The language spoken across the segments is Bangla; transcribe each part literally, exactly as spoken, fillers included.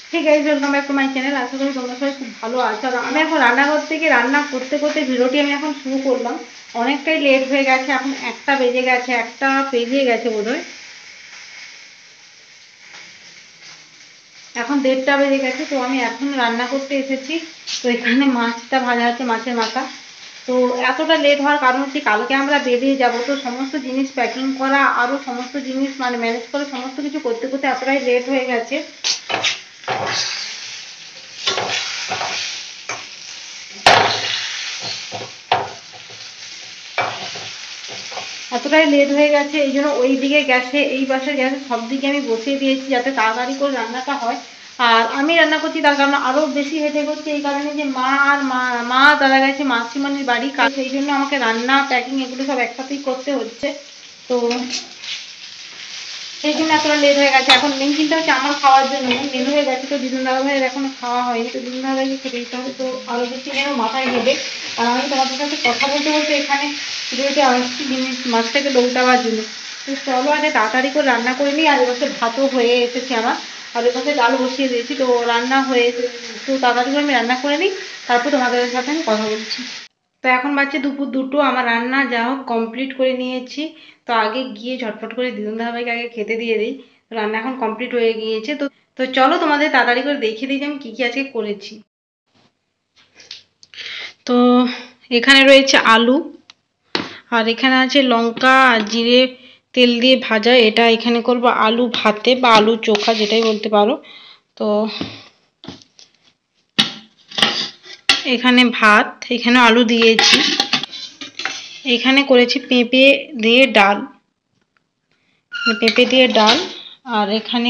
ঠিক আছে, welcome back to my channel. আশা করি তোমরা সবাই খুব ভালো আছো। আর আমি এখন রান্নাঘর থেকে রান্না করতে করতে ভিডিওটি আমি এখন শুরু করলাম। অনেকটাই লেট হয়ে গেছে, এখন একটা বেজে গেছে, একটা পেরিয়ে গেছে বোধহয়, এখন দেড়টা বেজে গেছে। তো আমি এখন রান্না করতে এসেছি। তো এখানে মাছটা ভাজা আছে, মাছের মাথা। তো এতটা লেট হওয়ার কারণ হচ্ছে কালকে আমরা বেরিয়ে যাব, তো সমস্ত জিনিস প্যাকিং করা আরও সমস্ত জিনিস মানে ম্যানেজ করে সমস্ত কিছু করতে করতে এতটাই লেট হয়ে গেছে। এতটাই লেট হয়ে গেছে, এই জন্য ওই দিকে গ্যাসে, এই পাশে গ্যাসে সব দিকে আমি বসিয়ে দিয়েছি যাতে তাড়াতাড়ি করে রান্নাটা হয়। আর আমি রান্না করছি তার কারণে আরও বেশি হেঁটে করছে, এই কারণে যে মা আর মা মা দাদা গেছে মাসিমণির বাড়ি, কাজ সেই জন্য আমাকে রান্না প্যাকিং এগুলো সব একসাথেই করতে হচ্ছে। তো সেই জন্য এতটা লেট হয়ে গেছে। এখন মেন চিন্তা হচ্ছে আমার খাওয়ার জন্য লেট হয়ে গেছে। তো দিদুন দাদা ভাইয়ের এখনো খাওয়া হয়নি, তো দিদুন দাদা ভাইকে খেতে দিতে হবে। তো আরও বেশি যেন মাথায় হেঁটে, আর আমি তোমাদের সাথে কথা বলতে বলতে এখানে ভিডিওতে আসছি জিনিস মাছটাকে দৌড়াবার জন্য। তো চলো আগে তাড়াতাড়ি করে রান্না করে নিই। আর এবার ভাতও হয়ে এসেছে আমার, আর এবার ডাল বসিয়ে দিয়েছি। তো রান্না হয়ে তো তাড়াতাড়ি করে আমি রান্না করে নিই, তারপর তোমাদের সাথে আমি কথা বলছি। তো এখন বাজছে দুপুর দুটো, আমার রান্না যা হোক কমপ্লিট করে নিয়েছি। তো আগে গিয়ে ঝটপট করে দিদুন দাদাভাইকে আগে খেতে দিয়ে দিই। রান্না এখন কমপ্লিট হয়ে গিয়েছে। তো তো চলো তোমাদের তাড়াতাড়ি করে দেখিয়ে দিই যে আমি কী কী আজকে করেছি। তো এখানে রয়েছে আলু, আর এখানে আছে লঙ্কা আর জিরে তেল দিয়ে ভাজা, এটা এখানে করব আলু ভাতে বা আলু চোখা যেটাই বলতে পারো। তো এখানে ভাত, এখানে আলু দিয়েছি, এখানে করেছি পেঁপে দিয়ে ডাল, পেঁপে দিয়ে ডাল। আর এখানে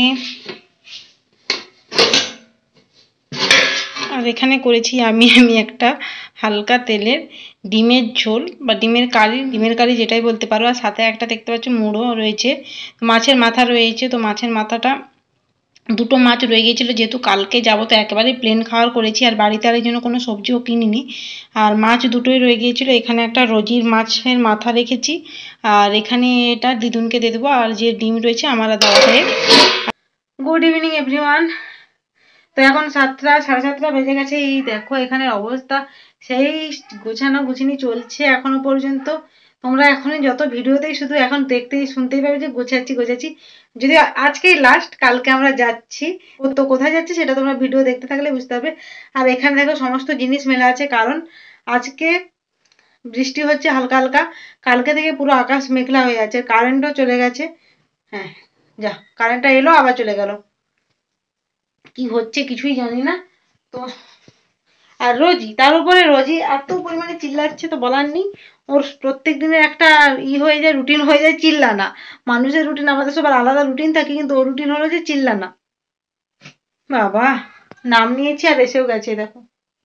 আর এখানে করেছি আমি আমি একটা হালকা তেলের ডিমের ঝোল বা ডিমের কারি, ডিমের কারি যেটাই বলতে পারো। আর সাথে একটা দেখতে পাচ্ছ মুড়ো রয়েছে, মাছের মাথা রয়েছে। তো মাছের মাথাটা দুটো মাছ রয়ে গিয়েছিলো, যেহেতু কালকে যাবো তো একেবারে প্লেন খাওয়ার করেছি, আর বাড়িতে আর এই জন্য কোনো সবজিও কিনিনি। আর মাছ দুটোই রয়ে গিয়েছিলো, এখানে একটা রোজির মাছের মাথা রেখেছি, আর এখানে এটা দিদুনকে দিয়ে দেবো। আর যে ডিম রয়েছে আমার আর দাদা ভাইয়ের। Good evening everyone. তো এখন সাতটা সাড়ে সাতটা বেজে গেছে। এই দেখো এখানের অবস্থা, সেই গোছানো গুছিনি চলছে এখনো পর্যন্ত। তোমরা এখনই যত ভিডিওতেই শুধু এখন দেখতেই শুনতেই পাবে যে গোছাচ্ছি গোছাচ্ছি, যদি আজকেই লাস্ট, কালকে আমরা যাচ্ছি। তো কোথায় যাচ্ছি সেটা তোমরা ভিডিও দেখতে থাকলে বুঝতে পারবে। আর এখানে দেখো সমস্ত জিনিস মেলা আছে, কারণ আজকে বৃষ্টি হচ্ছে হালকা হালকা, কালকে থেকে পুরো আকাশ মেঘলা হয়ে আছে, কারেন্টও চলে গেছে। হ্যাঁ, যা কারেন্টটা এলো আবার চলে গেল, কি হচ্ছে কিছুই জানি না। তো আর রোজি, তার উপরে রোজি এত পরিমাণে চিল্লাচ্ছে তো বলার নেই। ওর প্রত্যেক দিনের একটা ই হয়ে যায়, রুটিন হয়ে যায় চিল্লানা। মানুষের রুটিন, আমাদের সবার আলাদা রুটিন থাকে, কিন্তু ওর রুটিন হলো যে চিল্লানা। বাবা, নাম নিয়েছি আর এসেও গেছে দেখো।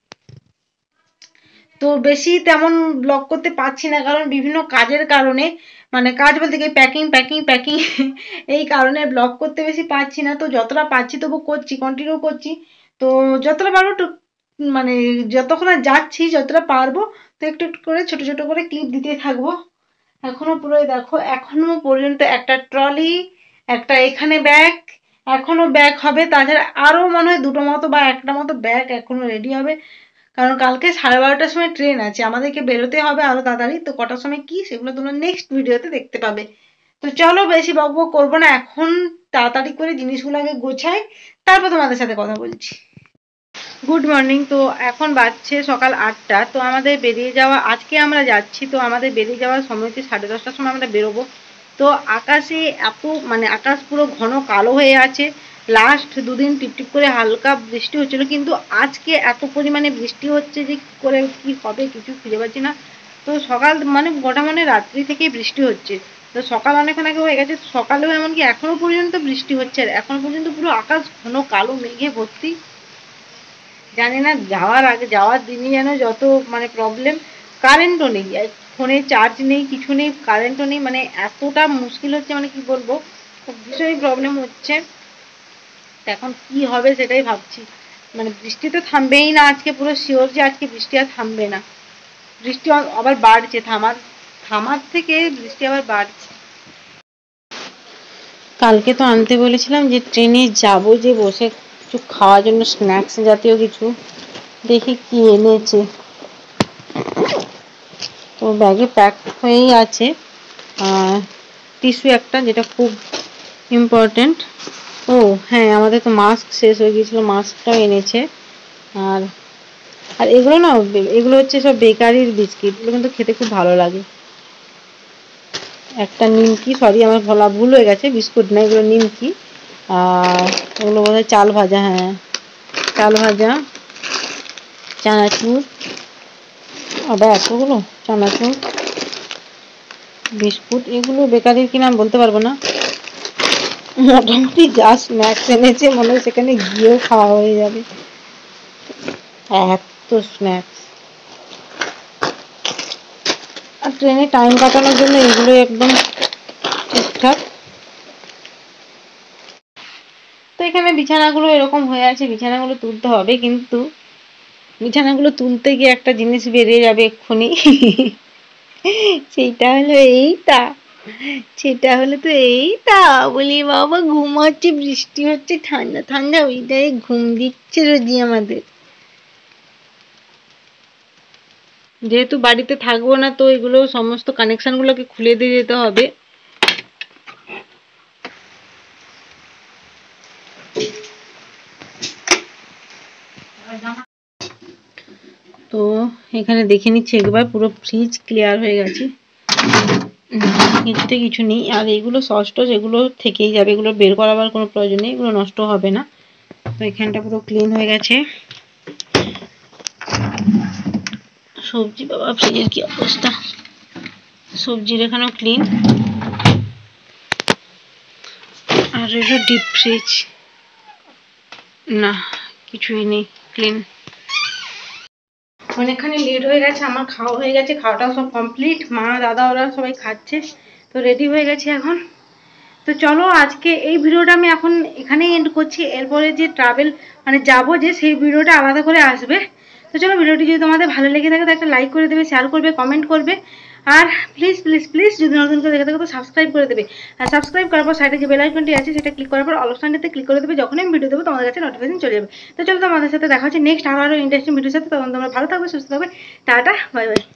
তো বেশি তেমন ব্লগ করতে পারছি না, কারণ বিভিন্ন কাজের কারণে, মানে কাজ বলতে কি প্যাকিং প্যাকিং প্যাকিং এই কারণে ব্লগ করতে বেশি পারছি না। তো যতটা পারছি তবু করছি, কন্টিনিউ করছি। তো যতটা পারবো মানে যতক্ষণ যাচ্ছি যতটা পারবো, তো একটু একটু করে ছোট ছোট করে ক্লিপ দিতে থাকবো। এখনো পুরো দেখো, এখনো পর্যন্ত একটা ট্রলি, একটা এখানে ব্যাগ, এখনো ব্যাগ হবে, তাছাড়া আরো মনে হয় দুটো মতো বা একটা মতো ব্যাগ এখনো রেডি হবে। কারণ কালকে সাড়ে বারোটার সময় ট্রেন আছে, আমাদেরকে বেরোতে হবে আরো তাড়াতাড়ি। তো কটার সময় কি সেগুলো তোমরা নেক্সট ভিডিওতে দেখতে পাবে। তো চলো বেশি বকবক করবো না, এখন তাড়াতাড়ি করে জিনিসগুলো আগে গোছাই, তারপর তোমাদের সাথে কথা বলছি। Good morning. তো এখন বাজছে সকাল আটটা। তো আমাদের বেরিয়ে যাওয়া, আজকে আমরা যাচ্ছি, তো আমাদের বেরিয়ে যাওয়ার সময় হচ্ছে সাড়ে দশটার সময় আমরা বেরোবো। তো আকাশে এত মানে আকাশ পুরো ঘন কালো হয়ে আছে। লাস্ট দুদিন টিপটিপ করে হালকা বৃষ্টি হচ্ছিল, কিন্তু আজকে এত পরিমাণে বৃষ্টি হচ্ছে যে কী করে কি হবে কিছু খুঁজে পাচ্ছি না। তো সকাল মানে গোটা মানে রাত্রি থেকেই বৃষ্টি হচ্ছে। তো সকাল অনেকক্ষণ আগে হয়ে গেছে, সকালেও এমনকি এখনো পর্যন্ত বৃষ্টি হচ্ছে, আর এখনো পর্যন্ত পুরো আকাশ ঘন কালো মেঘে ভর্তি। জানি না যাওয়ার আগে যাওয়ার দিনই যেন যত মানে প্রবলেম, কারেন্টও নেই, ফোনে চার্জ নেই, কিছু নেই, কারেন্টও নেই, মানে এতটা মুশকিল হচ্ছে, মানে কি বলবো, ভীষণই প্রবলেম হচ্ছে। এখন কি হবে সেটাই ভাবছি। মানে বৃষ্টি তো থামবেই না আজকে, পুরো শিওর যে আজকে বৃষ্টি আর থামবে না। বৃষ্টি আবার বাড়ছে, থামার থামার থেকে বৃষ্টি আবার বাড়ছে। কালকে তো আনতে বলেছিলাম যে ট্রেনে যাব, যে বসে কিছু খাওয়ার জন্য স্ন্যাক্স জাতীয় কিছু, দেখি কি এনেছে। তো ব্যাগে প্যাক হয়েই আছে আর টিস্যু একটা, যেটা খুব ইম্পর্টেন্ট। ও হ্যাঁ, আমাদের তো মাস্ক শেষ হয়ে গিয়েছিল, মাস্কটাও এনেছে। আর আর এগুলো না, এগুলো হচ্ছে সব বেকারির বিস্কিট, এগুলো কিন্তু খেতে খুব ভালো লাগে। একটা নিমকি, সরি আমার বলা ভুল হয়ে গেছে, বিস্কুট না এগুলো নিমকি। আর এগুলো বোধহয় চাল ভাজা, হ্যাঁ চাল ভাজা, চানাচুর, আবার এতগুলো চানাচুর, বিস্কুট, এগুলো বেকারির কি নাম বলতে পারবো না। মোটামুটি যা স্ন্যাক্স এনেছে মনে হয় সেখানে গিয়েও খাওয়া হয়ে যাবে, এত স্ন্যাক্স। আর ট্রেনে টাইম কাটানোর জন্য এগুলো একদম ঠিকঠাক। তো এখানে বিছানাগুলো এরকম হয়ে আছে, বিছানাগুলো তুলতে হবে, কিন্তু বিছানাগুলো তুলতে গিয়ে একটা জিনিস বেরিয়ে যাবে এক্ষুনি। সেইটা হলো এইটা, সেটা হলো তো এইটা, বলি বাবা ঘুমাচ্ছে, বৃষ্টি হচ্ছে, ঠান্ডা ঠান্ডা ওইটাই ঘুম দিচ্ছে রোজি আমাদের। যেহেতু বাড়িতে থাকবো না, তো এগুলো সমস্ত কানেকশন গুলোকে খুলে দিয়ে যেতে হবে। তো এখানে দেখে নিচ্ছি একবার, পুরো ফ্রিজ ক্লিয়ার হয়ে গেছে, কিছুতে কিছু নেই। আর এগুলো সস টস এগুলো থেকেই যাবে, এগুলো বের করাবার কোনো প্রয়োজন নেই, এগুলো নষ্ট হবে না। তো এখানটা পুরো ক্লিন হয়ে গেছে। সবজি, বাবা ফ্রিজের কি অবস্থা, সবজির এখানেও ক্লিন। আর এটা ডিপ ফ্রিজ, না কিছুই নেই, ক্লিন। অনেকখানি লেট হয়ে গেছে, আমার খাওয়া হয়ে গেছে, খাওয়াটাও সব কমপ্লিট, মা দাদা ওরা সবাই খাচ্ছে, তো রেডি হয়ে গেছে এখন। তো চলো আজকে এই ভিডিওটা আমি এখন এখানেই এন্ড করছি, এরপরে যে ট্রাভেল মানে যাবো যে, সেই ভিডিওটা আলাদা করে আসবে। তো চলো, ভিডিওটি যদি তোমাদের ভালো লেগে থাকে তো একটা লাইক করে দেবে, শেয়ার করবে, কমেন্ট করবে, আর প্লিজ প্লিজ প্লিজ যদি নতুন করে দেখে থাকো তো সাবস্ক্রাইব করে দেবে। আর সাবস্ক্রাইব করার পর সাইডে যে বেল আইকনটি আছে সেটা ক্লিক করার পর অল অপশনটিতে ক্লিক করে দেবে, যখন আমি ভিডিও দেবো তোমাদের কাছে নোটিফিকেশন চলে যাবে। তো চলো, তোমাদের সাথে দেখা হচ্ছে নেক্সট আরো আরো ইন্টারেস্টিং ভিডিওর সাথে, তখন তোমরা ভালো থাকবে, সুস্থ থাকবে, টাটা বাই বাই।